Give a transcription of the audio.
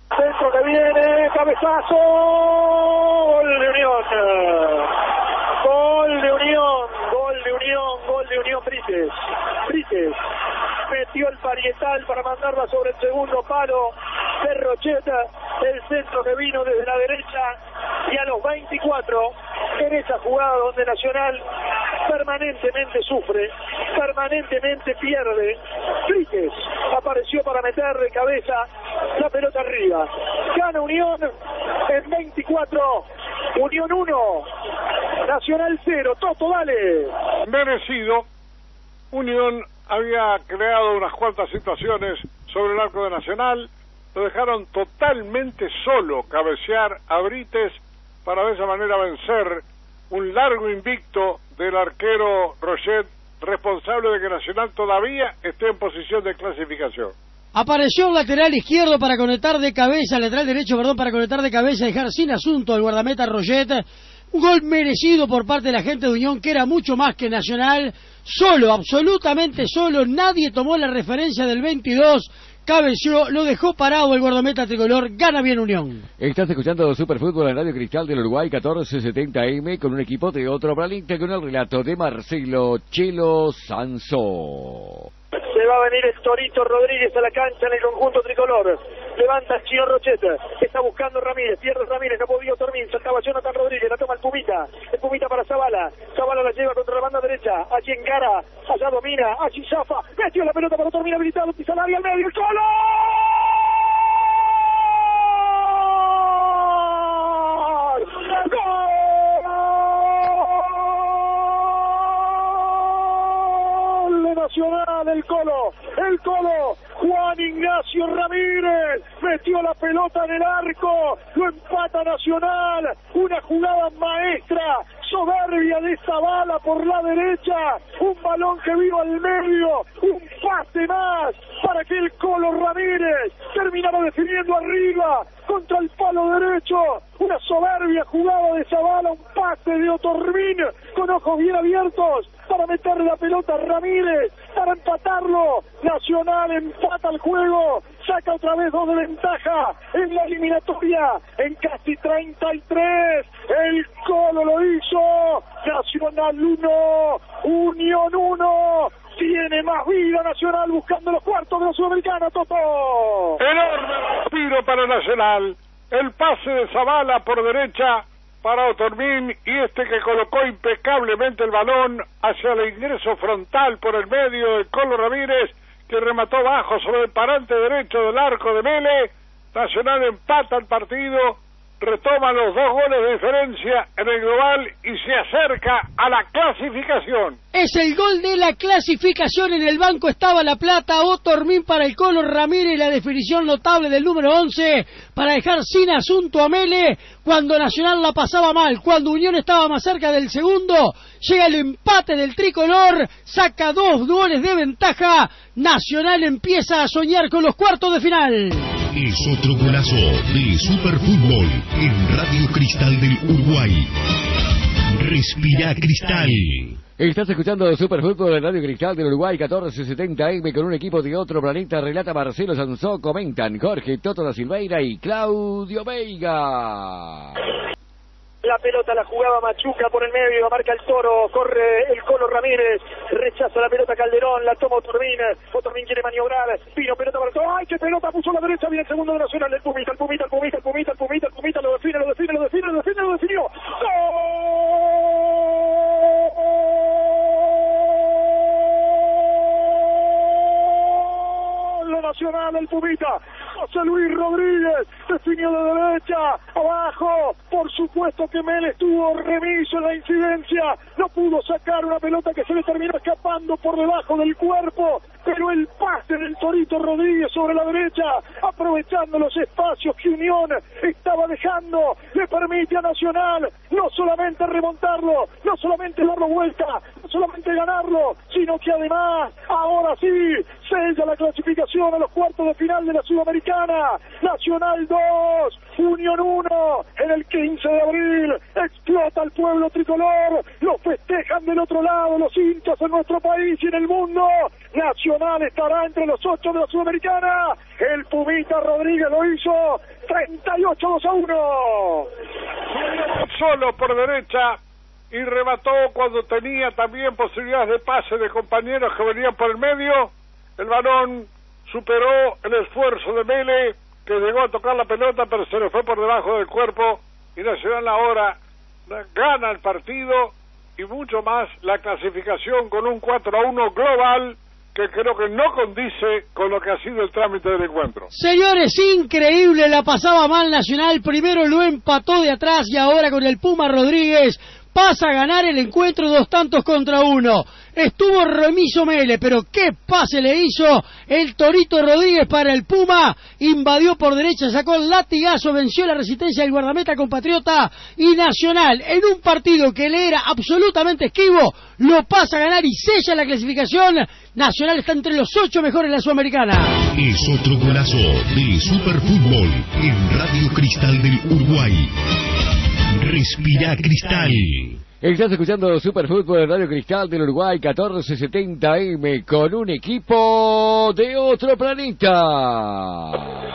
Centro que viene, cabezazo, gol de Unión. Gol de Unión, gol de Unión, gol de Unión. Brites metió el parietal para mandarla sobre el segundo palo de Rocheta, el centro que vino desde la derecha, y a los 24, en esa jugada donde Nacional permanentemente sufre, permanentemente pierde, Brites apareció para meter de cabeza la pelota arriba. Gana Unión en 24, Unión 1, Nacional 0. Toto, dale. Merecido. Unión había creado unas cuantas situaciones sobre el arco de Nacional, lo dejaron totalmente solo cabecear a Brites para de esa manera vencer un largo invicto del arquero Rochet, responsable de que Nacional todavía esté en posición de clasificación. Apareció el lateral izquierdo para conectar de cabeza, lateral derecho, para conectar de cabeza y dejar sin asunto al guardameta Rochet. Un gol merecido por parte de la gente de Unión, que era mucho más que Nacional. Solo, absolutamente solo, nadie tomó la referencia del 22, cabeció, lo dejó parado el guardameta tricolor. Gana bien Unión. Estás escuchando Superfútbol en Radio Cristal del Uruguay, 1470M, con un equipo de otro Bralinte, con el relato de Marcelo Chelo Sansó. Se va a venir el Torito Rodríguez a la cancha en el conjunto tricolor. Levanta el Chino Rocheta, está buscando Ramírez, pierde Ramírez, no podía Tormín, saltaba Jonathan Rodríguez, la toma el Pumita para Zavala la lleva contra la banda derecha, allí encara, allá domina, allí zafa, metió la pelota para Tormín habilitado, pisa el área al medio, ¡el gol! Nacional, el Colo, Juan Ignacio Ramírez, metió la pelota en el arco, lo empata Nacional, una jugada maestra, soberbia de Zavala por la derecha, un balón que vino al medio, un pase más para que el Colo Ramírez terminara definiendo arriba contra el palo derecho, una soberbia jugada de Zavala, un pase de Otormin con ojos bien abiertos para meterle la pelota a Ramírez, para empatarlo. Nacional empata el juego, saca otra vez 2 de ventaja en la eliminatoria, en casi 33, el Colo lo hizo, Nacional 1, Unión 1, tiene más vida Nacional buscando los cuartos de la Sudamericana, Toto. Enorme respiro para Nacional, el pase de Zavala por derecha para Otormin, y que colocó impecablemente el balón hacia el ingreso frontal por el medio de Colo Ramírez, que remató bajo sobre el parante derecho del arco de Mele. Nacional empata el partido, retoma los 2 goles de diferencia en el global y se acerca a la clasificación. Es el gol de la clasificación. En el banco estaba La Plata, Otormin para el Colo Ramírez, la definición notable del número 11 para dejar sin asunto a Mele cuando Nacional la pasaba mal, cuando Unión estaba más cerca del segundo. Llega el empate del tricolor, saca 2 goles de ventaja. Nacional empieza a soñar con los cuartos de final. Es otro golazo de Superfútbol en Radio Cristal del Uruguay. Respira Cristal. Estás escuchando Superfútbol en Radio Cristal del Uruguay, 1470M, con un equipo de otro planeta. Relata Marcelo Sansó, comentan Jorge Toto da Silveira y Claudio Veiga. La pelota la jugaba Machuca por el medio, la marca el Toro, corre el Colo Ramírez, rechaza la pelota Calderón, la toma Otormin quiere maniobrar, vino pelota para todo, ¡ay, qué pelota puso a la derecha! Viene el segundo de Nacional, el Pumita, lo definió, ¡gol! Nacional, el Pumita, José Luis Rodríguez, definió de derecha, abajo, por supuesto que Mel estuvo remiso en la incidencia, no pudo sacar una pelota que se le terminó escapando por debajo del cuerpo, pero el pase del Torito Rodríguez sobre la derecha, aprovechando los espacios que Unión estaba dejando, le permite a Nacional no solamente remontarlo, no solamente darlo vuelta, solamente ganarlo, sino que además, ahora sí, sella la clasificación a los cuartos de final de la Sudamericana. Nacional 2, Unión 1, en el 15 de abril, explota el pueblo tricolor, lo festejan del otro lado los hinchas en nuestro país y en el mundo. Nacional estará entre los 8 de la Sudamericana, el Pumita Rodríguez lo hizo, 38-2-1. Solo por derecha y remató cuando tenía también posibilidades de pase de compañeros que venían por el medio. El balón superó el esfuerzo de Mele, que llegó a tocar la pelota pero se le fue por debajo del cuerpo, y Nacional ahora gana el partido y mucho más la clasificación con un 4-1 global que creo que no condice con lo que ha sido el trámite del encuentro. Señores, increíble, la pasaba mal Nacional, primero lo empató de atrás y ahora con el Puma Rodríguez pasa a ganar el encuentro 2-1. Estuvo remiso Mele, pero qué pase le hizo el Torito Rodríguez para el Puma, invadió por derecha, sacó el latigazo, venció la resistencia del guardameta compatriota, y Nacional, en un partido que le era absolutamente esquivo, lo pasa a ganar y sella la clasificación. Nacional está entre los 8 mejores de la Sudamericana. Es otro golazo de Superfútbol en Radio Cristal del Uruguay. Respira Cristal. Estás escuchando Superfútbol en Radio Cristal del Uruguay, 1470 AM, con un equipo de otro planeta.